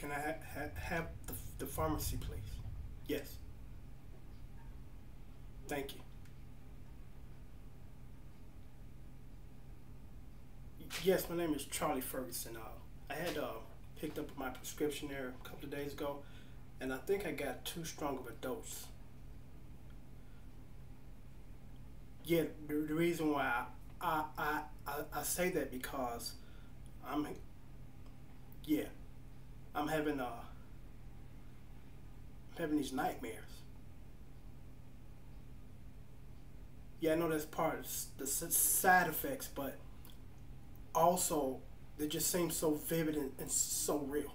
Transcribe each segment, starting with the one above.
can I have the pharmacy, please? Yes. Thank you. Yes, my name is Charlie Ferguson. I had picked up my prescription there a couple of days ago, and I think I got too strong of a dose. Yeah, the reason why I say that because I'm having these nightmares. Yeah, I know that's part of the side effects, but also they just seem so vivid and so real.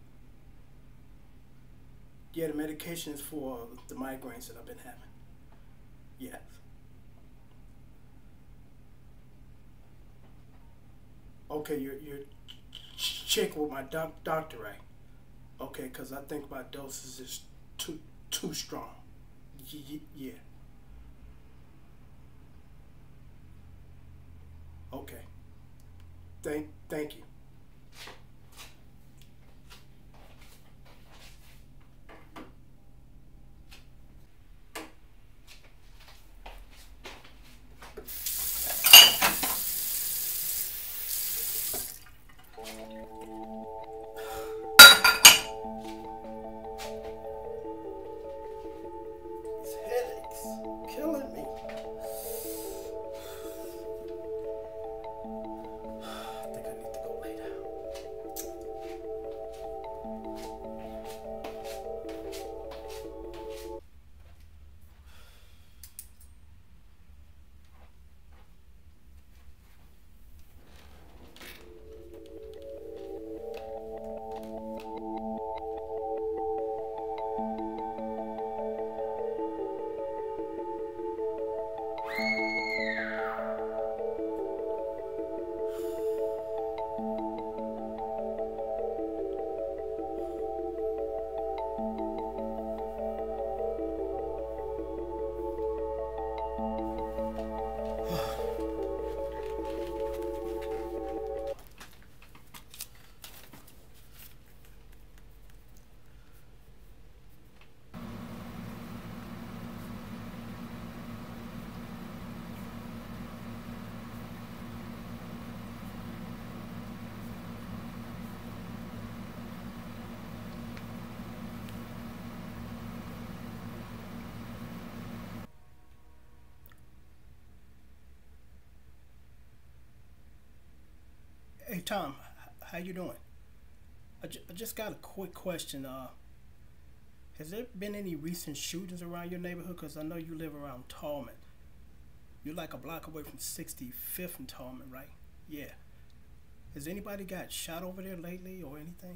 Yeah, the medication is for the migraines that I've been having. Yes. Okay, you're checking with my doctor, right? Okay, because I think my dose is just too strong. Yeah. Okay. Thank you. These headaches killing me. I think I need to go lay down. Hey Tom, how you doing? I just got a quick question. Has there been any recent shootings around your neighborhood? Because I know you live around Tallman. You're like a block away from 65th and Tallman, right? Yeah. Has anybody got shot over there lately or anything?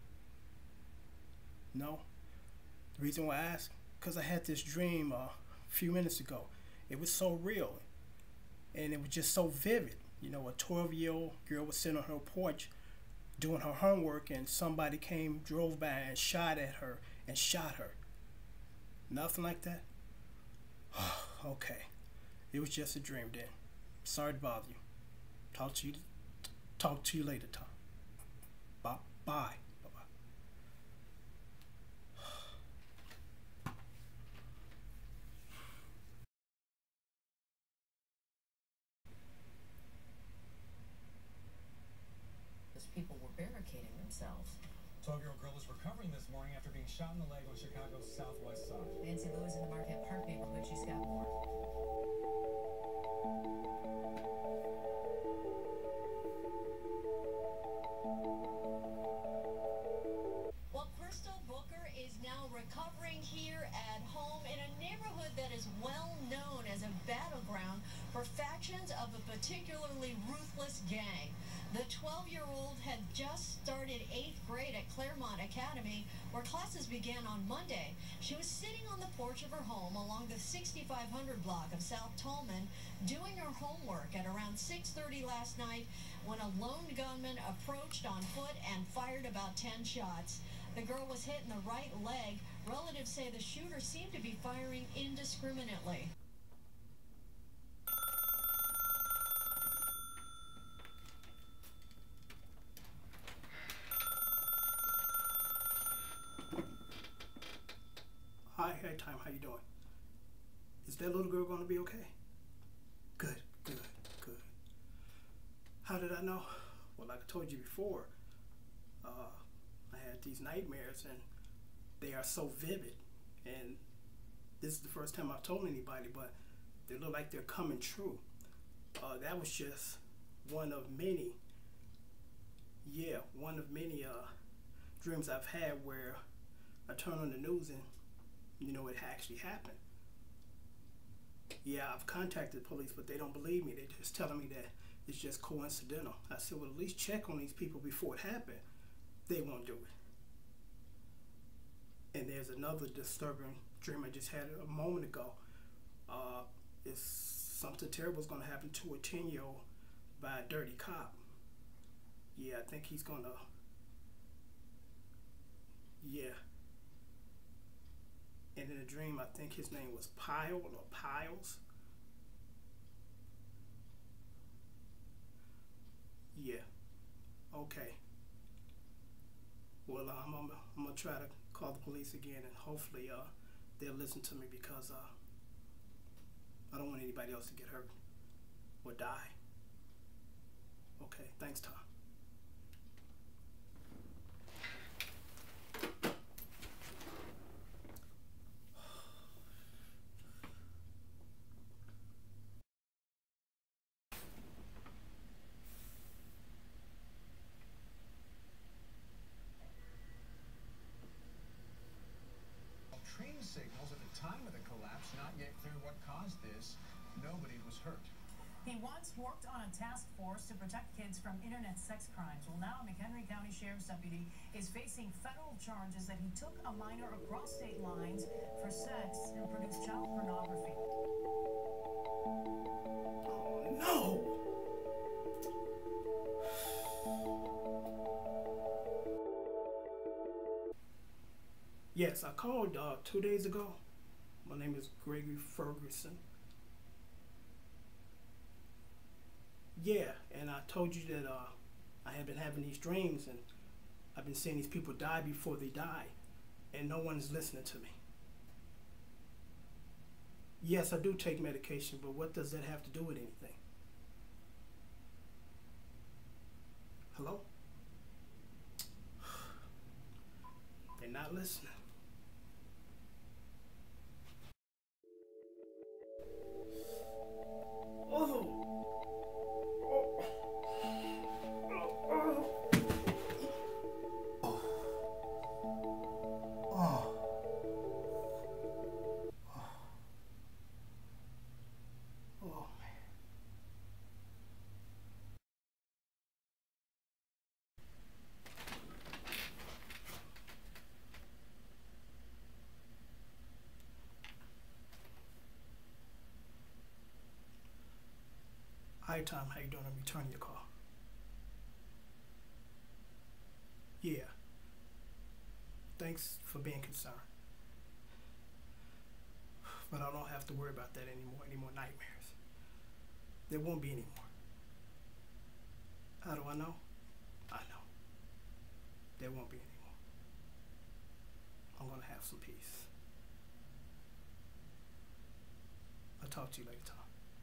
No? The reason why I ask, because I had this dream a few minutes ago. It was so real, and it was just so vivid. You know, a 12-year-old girl was sitting on her porch doing her homework, and somebody drove by and shot at her and shot her. Nothing like that? Okay. It was just a dream then. Sorry to bother you. Talk to you later, Tom. Bye. Bye. People were barricading themselves. 12-year-old girl is recovering this morning after being shot in the leg on Chicago's southwest side. Nancy Lou is in the Marquette Park neighborhood. She's got more. Well, Crystal Booker is now recovering here at home in a neighborhood that is well known as a battleground for factions of a particularly ruthless gang. The 12-year-old had just started 8th grade at Claremont Academy, where classes began on Monday. She was sitting on the porch of her home along the 6500 block of South Tallman, doing her homework at around 6:30 last night when a lone gunman approached on foot and fired about 10 shots. The girl was hit in the right leg. Relatives say the shooter seemed to be firing indiscriminately. How you doing? Is that little girl going to be okay? Good, good, good. How did I know? Well, like I told you before, I had these nightmares, and they are so vivid. And this is the first time I've told anybody, but they look like they're coming true. That was just one of many, dreams I've had where I turn on the news and, it actually happened. Yeah, I've contacted the police, but they don't believe me. They're just telling me that it's just coincidental. I said, well, at least check on these people before it happened. They won't do it. And there's another disturbing dream I just had a moment ago. It's something terrible is going to happen to a 10-year-old by a dirty cop. Yeah, I think he's going to... Yeah. And in a dream, I think his name was Pyle or Piles. Yeah. Okay. Well, I'm gonna try to call the police again, and hopefully they'll listen to me, because I don't want anybody else to get hurt or die. Okay, thanks, Tom. Train signals at the time of the collapse, not yet clear what caused this. Nobody was hurt. He once worked on a task force to protect kids from internet sex crimes. Well, now McHenry County Sheriff's deputy is facing federal charges that he took a minor across state lines for sex and produced child pornography. Oh, no! Yes, I called 2 days ago. My name is Gregory Ferguson. Yeah, and I told you that I had been having these dreams, and I've been seeing these people die before they die, and no one is listening to me. Yes, I do take medication, but what does that have to do with anything? Hello? They're not listening. Oh! Hi Tom, how you doing? I'm returning your call. Yeah. Thanks for being concerned. But I don't have to worry about that anymore. Any more nightmares. There won't be any more. How do I know? I know. There won't be any more. I'm gonna have some peace. I'll talk to you later, Tom.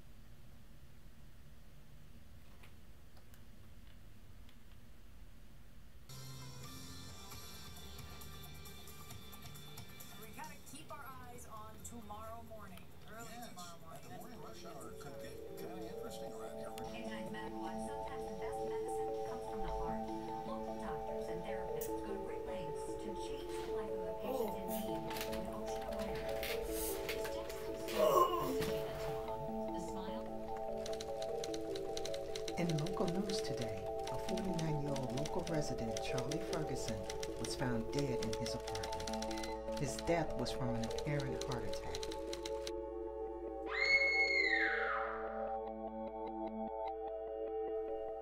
Tomorrow morning, early tomorrow morning. The morning rush hour could get kind of interesting around here. K9 Madeline, sometimes the best medicine comes from the heart. Local doctors and therapists go to great lengths to change the life of a patient in need with Ocean Aware. This text comes from the smile. In local news today, a 49-year-old local resident, Charley Ferguson, was found dead in his apartment. His death was from an apparent heart attack.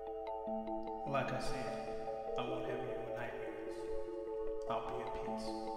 Like I said, I won't have any more nightmares. I'll be at peace.